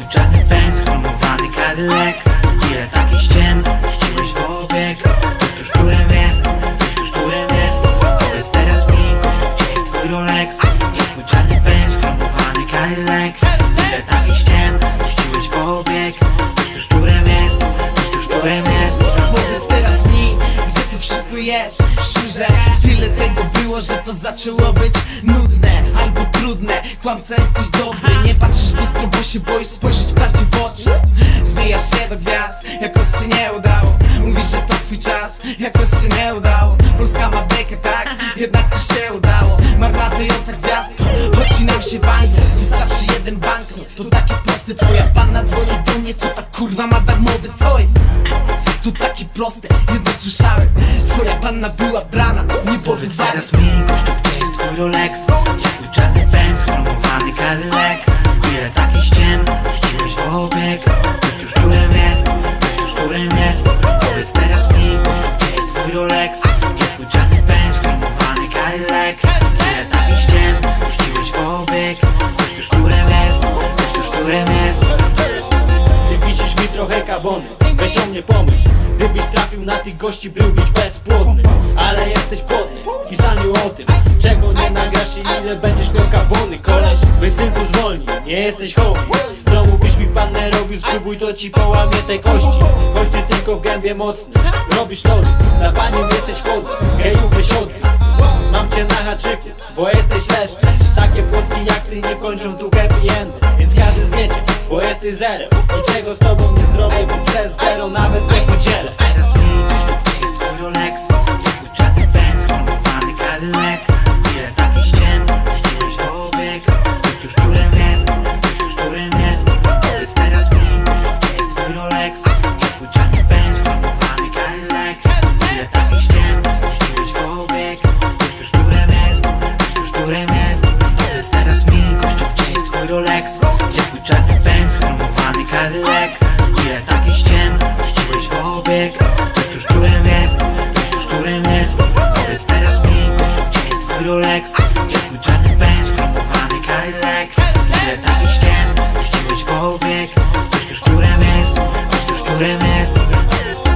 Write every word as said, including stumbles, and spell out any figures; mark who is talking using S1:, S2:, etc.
S1: twój czarny pędz, chromowany Cadillac. Ile takich ściem puściłeś w obieg? Ktoś tu szczurem jest, ktoś tu szczurem jest. Powiedz teraz mi, gościu, gdzie jest twój Rolex? Gdzie twój czarny pędz, chromowany Cadillac? Ile takich ściem puściłeś w obieg? Ktoś tu szczurem jest, ktoś tu szczurem jest.
S2: Powiedz teraz mi, gdzie to wszystko jest? Szczurze, tyle tego było, że to zaczęło być nudne albo trudne. Kłamca, jesteś dobry, nie patrzysz w lustro, bo się boisz spojrzeć prawdzie w oczy. Zbijasz się do gwiazd, jakoś się nie udało. Mówisz, że to twój czas, jakoś się nie udało. Polska ma bekę, tak? Jednak to się udało. Marnawująca gwiazdka, chodzi nam się w Anglii. Wystarczy jeden banknot, to takie proste. Twoja panna dzwoni do mnie, co ta kurwa ma darmowy, co jest? To takie proste, jedno słyszałem. Twoja panna była brana, nie
S1: Powiedz teraz mi, gościu, gdzie jest twój Rolex? Gdzie twój czarny pędz, chromowany Cadillac? Ile takich ściem puściłeś w obieg? Ktoś tu szczurem jest, ktoś tu szczurem jest. Powiedz teraz mi, gościu, gdzie jest twój Rolex? Gdzie twój czarny pędz, chromowany Cadillac? Ile takich ściem puściłeś w obieg? Ktoś tu szczurem jest, ktoś tu szczurem jest.
S3: Ty wisisz mi trochę kabony, weź o mnie pomyśl. Gdybyś trafił na tych gości, byłbyś bezpłodny. Ale jesteś płodny w pisaniu o tym, czego nie nagrasz i ile będziesz miał kabony. Koleś, występu zwolnij, nie jesteś homie. W domu byś mi pannę robił, spróbuj, to ci połamie te kości. Choć ty tylko w gębie mocny, robisz lody. Na paniem jesteś chłodny, gejów wysiodny. Mam cię na haczyku, bo jesteś leszczem. Takie płotki jak ty nie kończą tu happy endy. Więc każdy zjedzie, bo jesteś zerem. Niczego z tobą nie zrobię, bo przez zero nawet nie podzielę.
S1: Teraz mi, gościu, gdzie jest twój Rolex? Gdzie twój czarny pędz, chromowany Cadillac? Ile takich ściem puściłeś w obieg? Ktoś tu szczurem jest, ktoś tu szczurem jest. Powiedz teraz mi, gościu, gdzie jest twój Rolex? Gdzie twój czarny pędz, chromowany Cadillac? Ile takich ściem puściłeś w obieg? Ktoś tu szczurem jest, ktoś tu szczurem jest. Powiedz teraz mi, gościu, gdzie jest twój Rolex? Gdzie twój czarny pędz, chromowany Cadillac? Ile takich ściem puściłeś w obieg? Ktoś tu szczurem jest, ktoś tu szczurem jest. Powiedz teraz mi, gościu, gdzie jest twój Rolex? Gdzie twój czarny pędz, chromowany Cadillac? Ile takich ściem puściłeś w obieg? Ktoś tu szczurem jest, ktoś tu szczurem jest.